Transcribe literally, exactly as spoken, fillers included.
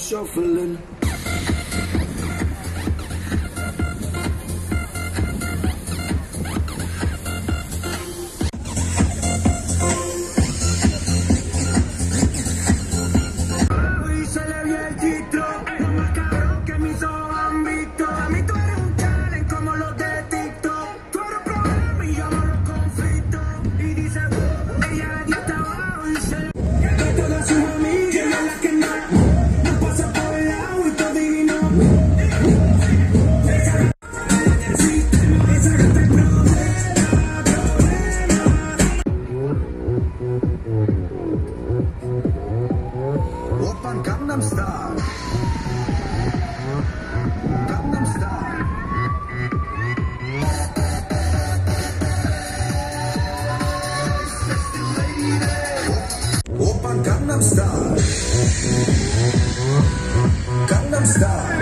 shuffling. Y se le vio el chistro, lo más cabrón que mis ojos han visto. A mí tú eres un talent como los de TikTok. Tú eres un problema y yo amo los conflictos. Y dice, uh, ella la dio hasta abajo y se que todas sus amigas, ella es la que más no pasa por el lado y todo divino. Esa gata del sistema, esa gata es problema, problema. Open Gangnam Style. Gangnam Style. Open Gangnam Style. Gangnam Style.